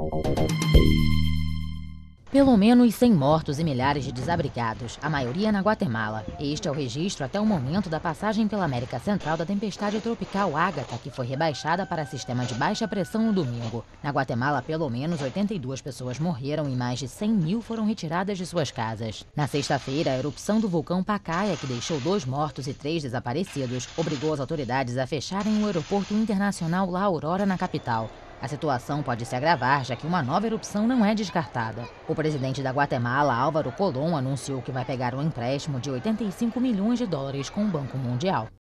Pelo menos 100 mortos e milhares de desabrigados, a maioria na Guatemala. Este é o registro até o momento da passagem pela América Central da tempestade tropical Ágata, que foi rebaixada para sistema de baixa pressão no domingo. Na Guatemala, pelo menos 82 pessoas morreram e mais de 100 mil foram retiradas de suas casas. Na sexta-feira, a erupção do vulcão Pacaya, que deixou 2 mortos e 3 desaparecidos, obrigou as autoridades a fecharem o aeroporto internacional La Aurora, na capital. A situação pode se agravar, já que uma nova erupção não é descartada. O presidente da Guatemala, Álvaro Colom, anunciou que vai pegar um empréstimo de US$ 85 milhões com o Banco Mundial.